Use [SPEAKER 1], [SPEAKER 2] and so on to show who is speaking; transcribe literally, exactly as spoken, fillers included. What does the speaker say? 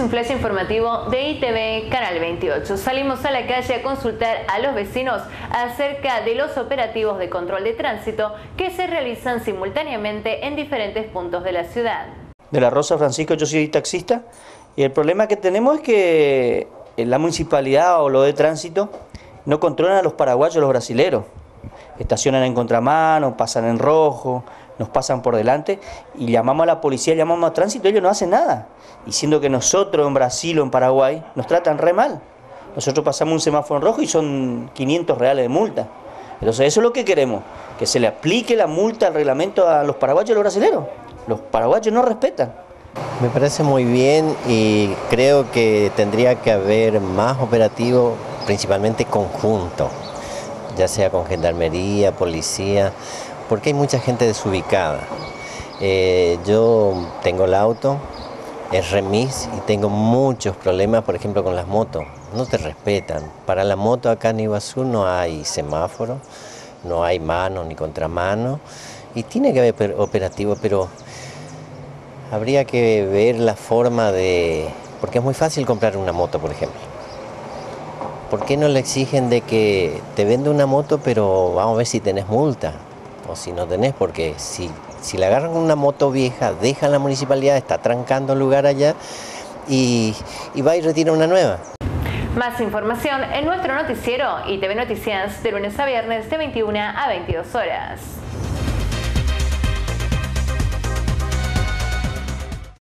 [SPEAKER 1] un flash informativo de I T V Canal veintiocho. Salimos a la calle a consultar a los vecinos acerca de los operativos de control de tránsito que se realizan simultáneamente en diferentes puntos de la ciudad.
[SPEAKER 2] De la Rosa, Francisco, yo soy taxista y el problema que tenemos es que la municipalidad o lo de tránsito no controlan a los paraguayos, los brasileros. Estacionan en contramano, pasan en rojo, nos pasan por delante y llamamos a la policía, llamamos a tránsito, ellos no hacen nada. Y siendo que nosotros en Brasil o en Paraguay nos tratan re mal. Nosotros pasamos un semáforo en rojo y son quinientos reales de multa. Entonces eso es lo que queremos, que se le aplique la multa al reglamento a los paraguayos y a los brasileros. Los paraguayos no respetan.
[SPEAKER 3] Me parece muy bien y creo que tendría que haber más operativo, principalmente conjunto, ya sea con gendarmería, policía, porque hay mucha gente desubicada. Eh, yo tengo el auto, es remis y tengo muchos problemas, por ejemplo, con las motos. No te respetan. Para la moto acá en Iguazú no hay semáforo, no hay mano ni contramano y tiene que haber operativo, pero habría que ver la forma de... Porque es muy fácil comprar una moto, por ejemplo. ¿Por qué no le exigen de que te vende una moto, pero vamos a ver si tenés multa? O si no tenés, porque si, si le agarran una moto vieja, dejan la municipalidad, está trancando el lugar allá y, y va y retira una nueva.
[SPEAKER 1] Más información en nuestro noticiero I T V Noticias de lunes a viernes de veintiuna a veintidós horas.